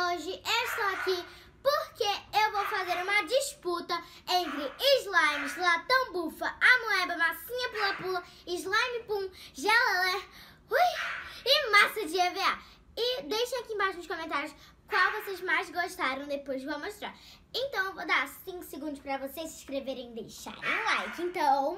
hoje eu estou aqui porque eu vou fazer uma disputa entre slimes, latão bufa, amoeba, massinha pula-pula, slime pum, gelalé e massa de EVA. E deixem aqui embaixo nos comentários qual vocês mais gostaram, depois vou mostrar. Então eu vou dar 5 segundos para vocês se inscreverem e deixarem like. Então...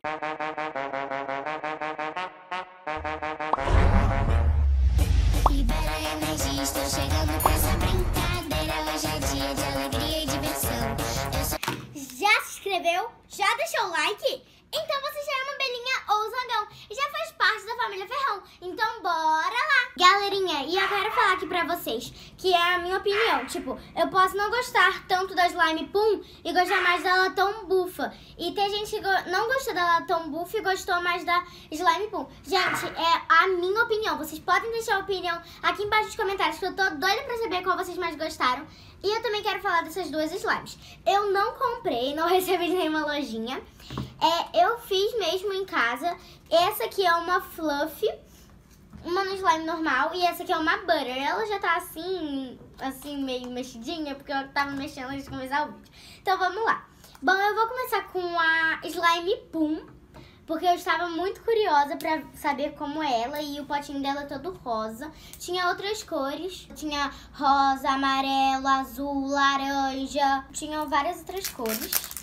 Libera energia, estou chegando pra essa brincadeira. Hoje é dia de alegria e diversão. Já se inscreveu? Já deixou o like? Então você já é uma belinha ou zangão e já faz parte da família Ferrão. Então bora lá! Galerinha, e eu quero falar aqui pra vocês que é a minha opinião. Tipo, eu posso não gostar tanto da Slime Pum e gostar mais da Latão Bufa. E tem gente que não gostou da Latão Bufa e gostou mais da Slime Pum. Gente, é a minha opinião. Vocês podem deixar a opinião aqui embaixo nos comentários, que eu tô doida pra saber qual vocês mais gostaram. E eu também quero falar dessas duas slimes. Eu não comprei, não recebi de nenhuma lojinha. Eu fiz mesmo em casa. Essa aqui é uma fluff, uma no slime normal, e essa aqui é uma butter. Ela já tá assim meio mexidinha, porque eu tava mexendo antes de começar o vídeo. Então vamos lá. Bom, eu vou começar com a Slime Pum, porque eu estava muito curiosa pra saber como é ela, e o potinho dela é todo rosa. Tinha outras cores, tinha rosa, amarelo, azul, laranja, tinha várias outras cores.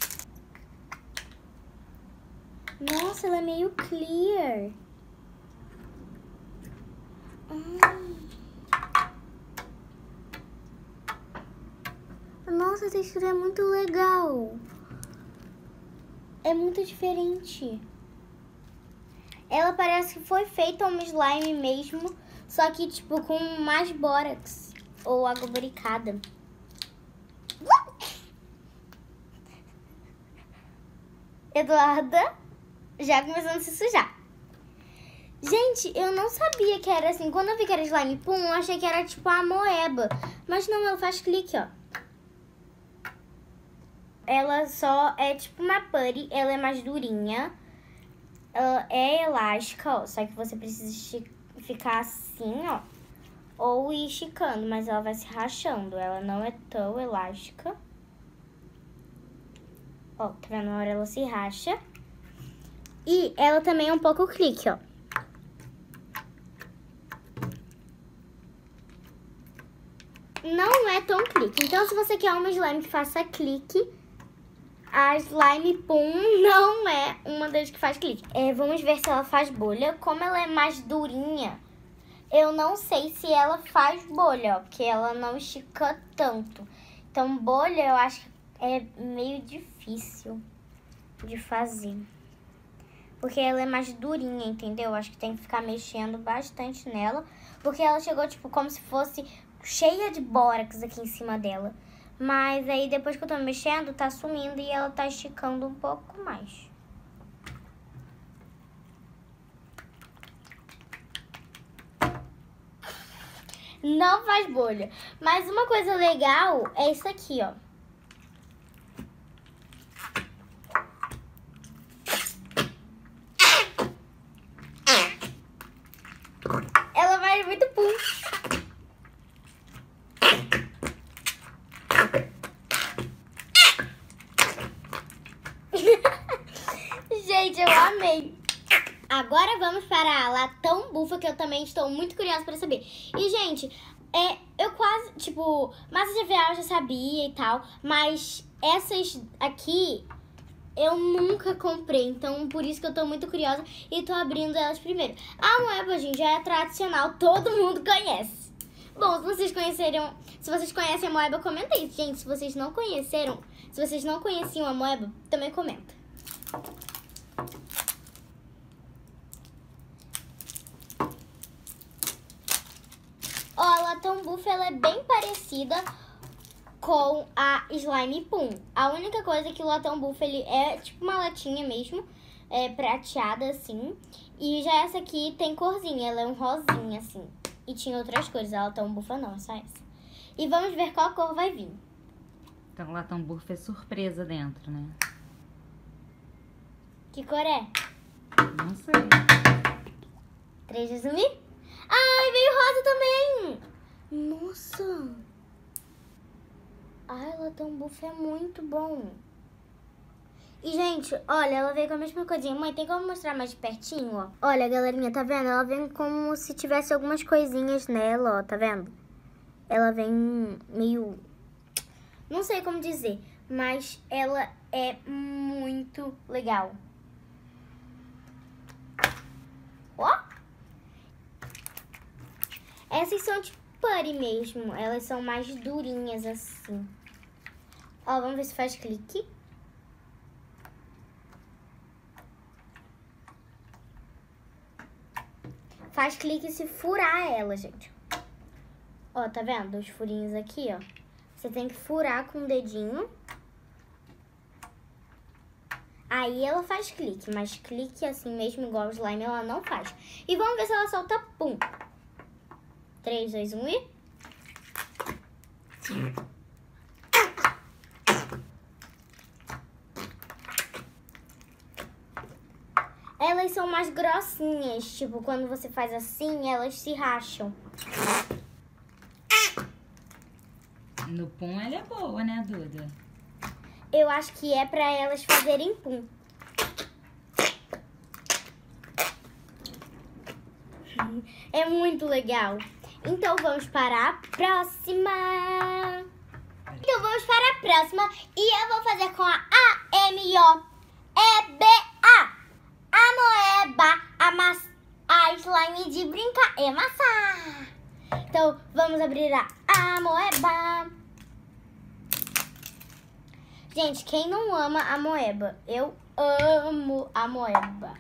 Nossa, ela é meio clear. Nossa, a textura é muito legal. É muito diferente. Ela parece que foi feita uma slime mesmo, só que tipo com mais bórax ou água boricada. Eduarda já começando a se sujar. Gente, eu não sabia que era assim. Quando eu vi que era slime pum, eu achei que era tipo a amoeba. Mas não, ela faz clique, ó. Ela só é tipo uma putty, ela é mais durinha. Ela é elástica, ó. Só que você precisa ficar assim, ó. Ou ir esticando, mas ela vai se rachando. Ela não é tão elástica. Ó, tá vendo? Na hora ela se racha. E ela também é um pouco clique, ó. Não é tão clique. Então, se você quer uma slime que faça clique, a Slime Pum não é uma das que faz clique. Vamos ver se ela faz bolha. Como ela é mais durinha, eu não sei se ela faz bolha, ó, porque ela não estica tanto. Então, bolha eu acho que é meio difícil de fazer. Porque ela é mais durinha, entendeu? Acho que tem que ficar mexendo bastante nela. Porque ela chegou, tipo, como se fosse cheia de bórax aqui em cima dela. Mas aí, depois que eu tô mexendo, tá sumindo e ela tá esticando um pouco mais. Não faz bolha. Mas uma coisa legal é isso aqui, ó. Ela vai muito pum. Gente, eu amei. Agora vamos para a Latão Bufa, que eu também estou muito curiosa para saber. E, gente, eu quase, tipo, massa de EVA eu já sabia e tal, mas essas aqui eu nunca comprei, então por isso que eu tô muito curiosa e tô abrindo elas primeiro. A amoeba, gente, já é tradicional, todo mundo conhece. Bom, se vocês conhecem a amoeba, comenta aí. Gente, se vocês não conheciam a amoeba, também comenta. Ó, a Latão Bufa, ela é bem parecida com a Slime Pum. A única coisa é que o Latão Bufa, ele é tipo uma latinha mesmo, prateada assim. E já essa aqui tem corzinha, ela é um rosinha assim. E tinha outras cores, a Latão Bufa não, é só essa. E vamos ver qual cor vai vir. Então o Latão Bufa é surpresa dentro, né? Que cor é? Não sei. 3 de zumbi? Ai, veio rosa também! Nossa! Ai, Latam Buff é muito bom. E, gente, olha, ela veio com a mesma coisinha. Mãe, tem como mostrar mais de pertinho, ó? Olha, galerinha, tá vendo? Ela vem como se tivesse algumas coisinhas nela, ó, tá vendo? Ela vem meio... Não sei como dizer, mas ela é muito legal. Ó! Essas são de putty mesmo. Elas são mais durinhas assim. Ó, vamos ver se faz clique. Faz clique se furar ela, gente. Ó, tá vendo? Os furinhos aqui, ó. Você tem que furar com o dedinho. Aí ela faz clique, mas clique assim mesmo, igual o slime, ela não faz. E vamos ver se ela solta pum. 3, 2, 1 e... Elas são mais grossinhas, tipo, quando você faz assim, elas se racham. No pum ela é boa, né, Duda? Eu acho que é pra elas fazerem pum. É muito legal. Então vamos para a próxima. Então vamos para a próxima. E eu vou fazer com a AMOEBA. Amoeba, a slime de brincar e amassar. Então vamos abrir a Amoeba. Gente, quem não ama a Amoeba? Eu amo a Amoeba.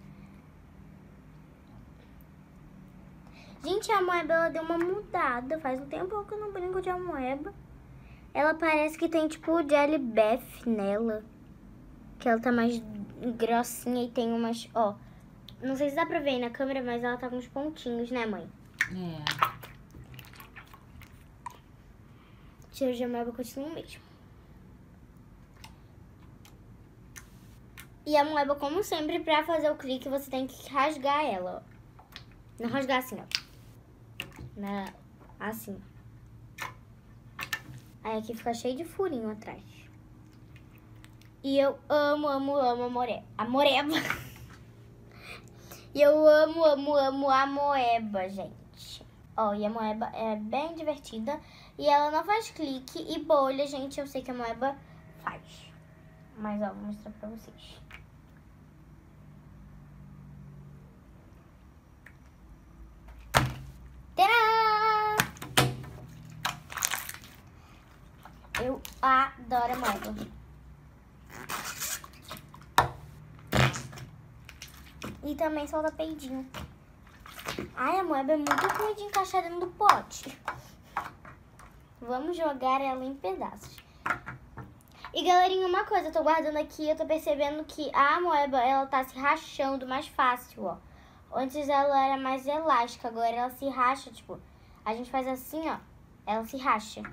Gente, a Amoeba, ela deu uma mudada. Faz um tempo que eu não brinco de Amoeba. Ela parece que tem tipo Jelly Bath nela. Que ela tá mais grossinha e tem umas, ó. Não sei se dá pra ver aí na câmera, mas ela tá com uns pontinhos, né, mãe? É. O cheiro de Amoeba continua o mesmo. E a Amoeba, como sempre, pra fazer o clique, você tem que rasgar ela, ó. Não rasgar assim, ó. Assim. Aí aqui fica cheio de furinho atrás. E eu amo a Amoeba. E eu amo a Amoeba, gente. Ó, e a Amoeba é bem divertida. E ela não faz clique e bolha, gente. Eu sei que a Amoeba faz. Mas, ó, vou mostrar pra vocês. Tcharam! Eu adoro a Amoeba. E também solta peidinho. Ai, a Amoeba é muito ruim de encaixar dentro do pote. Vamos jogar ela em pedaços. E, galerinha, uma coisa, eu tô guardando aqui, eu tô percebendo que a Amoeba, ela tá se rachando mais fácil, ó. Antes ela era mais elástica, agora ela se racha, tipo, a gente faz assim, ó, ela se racha.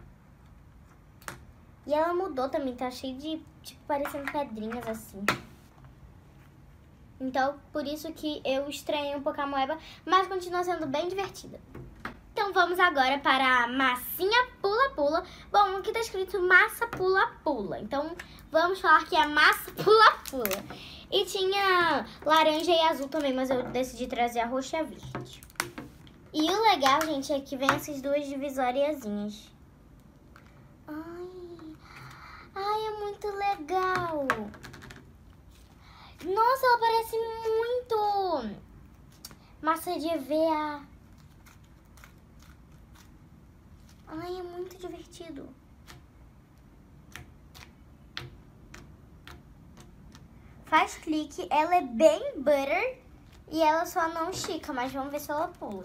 E ela mudou também, tá cheio de, tipo, parecendo pedrinhas assim. Então, por isso que eu estranhei um pouco a Amoeba, mas continua sendo bem divertida. Então, vamos agora para a massinha pula-pula. Bom, aqui tá escrito massa pula-pula. Então, vamos falar que é a massa pula-pula. E tinha laranja e azul também, mas eu decidi trazer a roxa e a verde. E o legal, gente, é que vem essas duas divisóriazinhas. Ai, é muito legal. Nossa, ela parece muito massa de EVA. Ai, é muito divertido. Faz clique, ela é bem butter e ela só não estica, mas vamos ver se ela pula.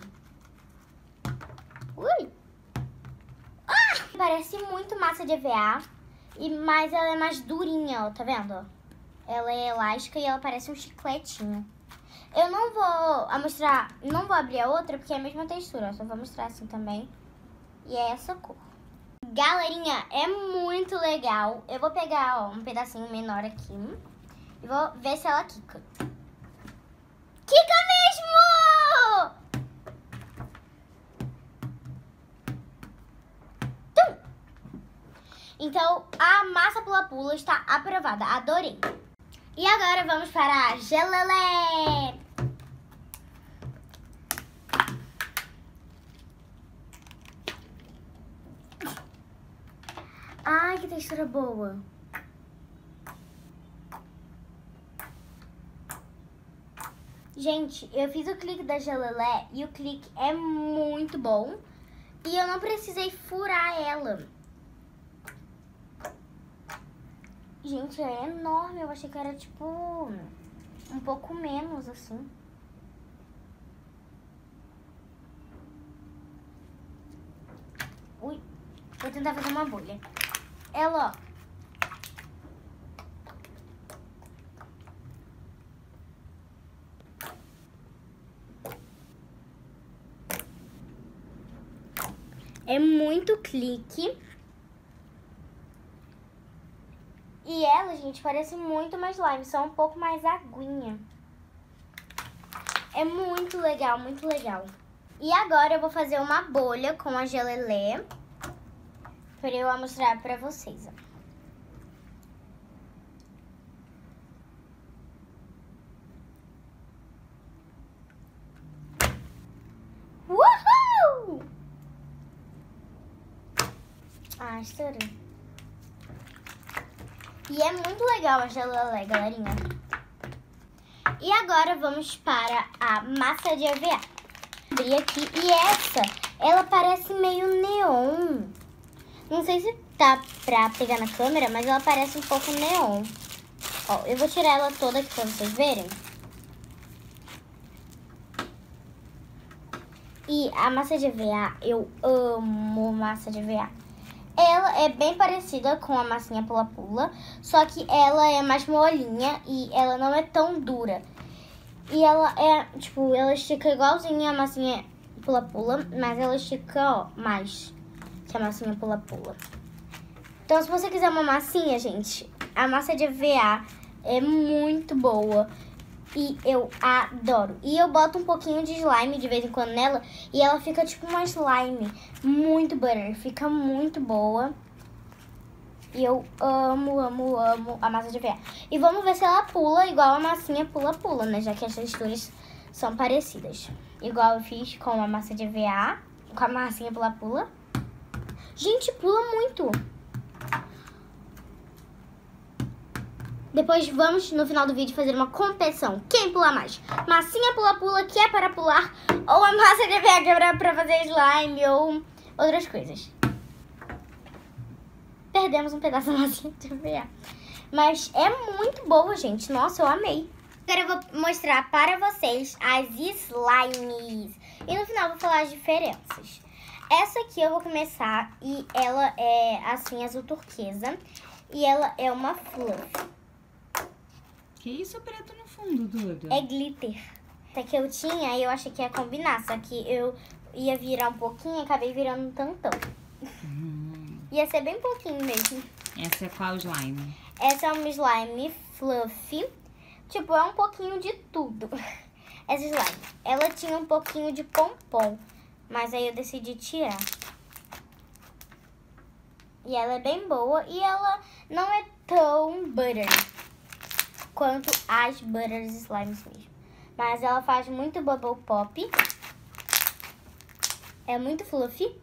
Ui! Ah! Parece muito massa de EVA, mas ela é mais durinha, ó, tá vendo? Ela é elástica e ela parece um chicletinho. Eu não vou mostrar, não vou abrir a outra porque é a mesma textura, eu só vou mostrar assim também. E é essa cor. Galerinha, é muito legal. Eu vou pegar, ó, um pedacinho menor aqui e vou ver se ela quica. Quica mesmo! Tum! Então, a massa pula-pula está aprovada. Adorei. E agora vamos para a gelelé. Ai, que textura boa. Gente, eu fiz o clique da gelelé e o clique é muito bom. E eu não precisei furar ela. Gente, é enorme. Eu achei que era tipo um pouco menos assim. Ui, vou tentar fazer uma bolha. Ela, ó. É muito clique. E ela, gente, parece muito mais slime, só um pouco mais aguinha. É muito legal, muito legal. E agora eu vou fazer uma bolha com a gelelé para eu mostrar pra vocês, ó. Uhul! Ah, estourou. E é muito legal a gelelé, galerinha. E agora vamos para a massa de EVA. Abri aqui. E essa, ela parece meio neon. Não sei se tá pra pegar na câmera, mas ela parece um pouco neon. Ó, eu vou tirar ela toda aqui pra vocês verem. E a massa de EVA, eu amo massa de EVA. Ela é bem parecida com a massinha pula-pula, só que ela é mais molinha e ela não é tão dura. E ela é, tipo, ela estica igualzinha a massinha pula-pula, mas ela estica, ó, mais que a massinha pula-pula. Então, se você quiser uma massinha, gente, a massa de EVA é muito boa. E eu adoro. E eu boto um pouquinho de slime de vez em quando nela. E ela fica tipo uma slime muito butter. Fica muito boa. E eu amo, amo, amo a massa de EVA. E vamos ver se ela pula igual a massinha pula-pula, né? Já que as texturas são parecidas. Igual eu fiz com a massa de EVA. Com a massinha pula-pula. Gente, pula muito. Depois vamos, no final do vídeo, fazer uma competição. Quem pula mais? Massinha pula-pula, que é para pular, ou a massa de EVA, que é para fazer slime, ou outras coisas. Perdemos um pedaço da massinha de EVA. Mas é muito boa, gente. Nossa, eu amei. Agora eu vou mostrar para vocês as slimes. E no final eu vou falar as diferenças. Essa aqui eu vou começar e ela é assim, azul turquesa. E ela é uma fluff. Que isso preto no fundo, Duda? É glitter. Essa que eu tinha e eu achei que ia combinar, só que eu ia virar um pouquinho e acabei virando um tantão. Ia ser bem pouquinho mesmo. Essa é qual slime? Essa é uma slime fluffy. Tipo, é um pouquinho de tudo. Essa slime. Ela tinha um pouquinho de pompom, mas aí eu decidi tirar. E ela é bem boa e ela não é tão butter quanto as butter slimes mesmo. Mas ela faz muito bubble pop. É muito fluffy.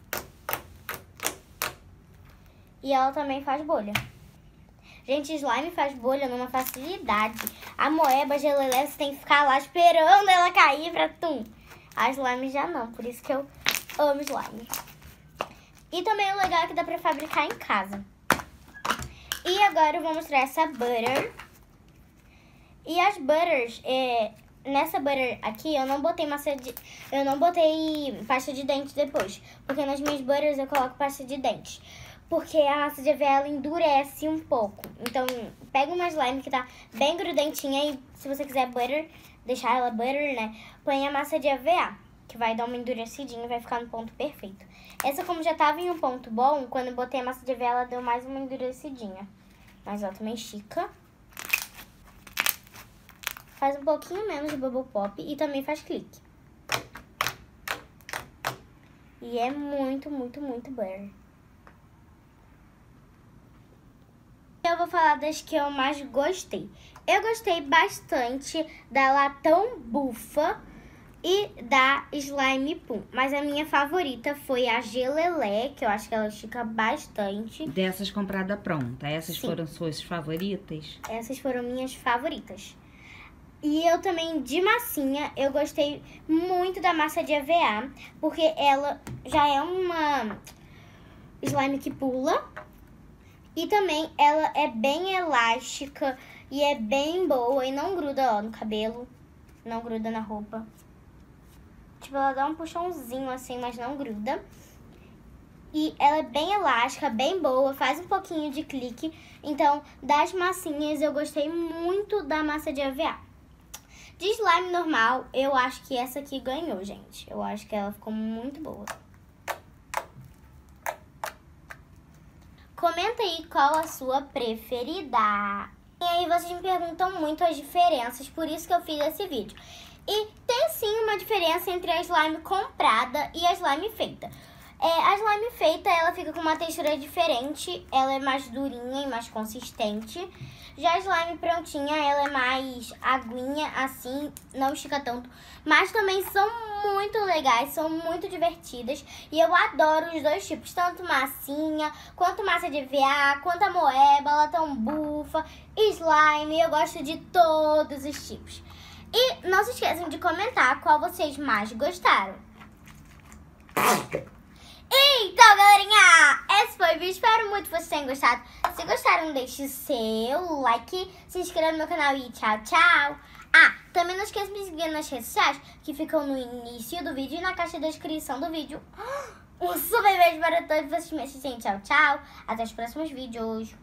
E ela também faz bolha. Gente, slime faz bolha numa facilidade. A moeba, a gelelé, você tem que ficar lá esperando ela cair pra tum. A slime já não, por isso que eu amo slime. E também o legal é que dá pra fabricar em casa. E agora eu vou mostrar essa butter. E as butters, nessa butter aqui eu não botei pasta de dente depois. Porque nas minhas butters eu coloco pasta de dente. Porque a massa de EVA ela endurece um pouco. Então pega uma slime que tá bem grudentinha e se você quiser butter, deixar ela butter, né? Põe a massa de EVA, que vai dar uma endurecidinha e vai ficar no ponto perfeito. Essa, como já tava em um ponto bom, quando eu botei a massa de EVA ela deu mais uma endurecidinha. Mas ela também estica. Faz um pouquinho menos de bubble pop e também faz clique. E é muito, muito, muito butter. eu vou falar das que eu mais gostei. Eu gostei bastante da Latão Bufa e da Slime Pum. Mas a minha favorita foi a Gelelé, que eu acho que ela estica bastante. Dessas compradas pronta, essas Sim. foram suas favoritas? Essas foram minhas favoritas. E eu também, de massinha, eu gostei muito da massa de EVA, porque ela já é uma slime que pula. E também ela é bem elástica e é bem boa e não gruda, ó, no cabelo, não gruda na roupa. Tipo, ela dá um puxãozinho assim, mas não gruda. E ela é bem elástica, bem boa, faz um pouquinho de clique. Então, das massinhas, eu gostei muito da massa de EVA. De slime normal, eu acho que essa aqui ganhou, gente. Eu acho que ela ficou muito boa. Comenta aí qual a sua preferida. E aí vocês me perguntam muito as diferenças, por isso que eu fiz esse vídeo. E tem sim uma diferença entre a slime comprada e a slime feita. A slime feita, ela fica com uma textura diferente, ela é mais durinha e mais consistente. Já a slime prontinha, ela é mais aguinha, assim, não estica tanto. Mas também são muito legais, são muito divertidas. E eu adoro os dois tipos, tanto massinha, quanto massa de EVA, quanto a moeba, latão bufa, slime. Eu gosto de todos os tipos. E não se esqueçam de comentar qual vocês mais gostaram. Então, galerinha, esse foi o vídeo. Espero muito que vocês tenham gostado. Se gostaram, deixe o seu like, se inscreva no meu canal e tchau, tchau. Ah, também não esqueça de me seguir nas redes sociais, que ficam no início do vídeo e na caixa da descrição do vídeo. Um super beijo para todos vocês. Tchau, tchau. Até os próximos vídeos.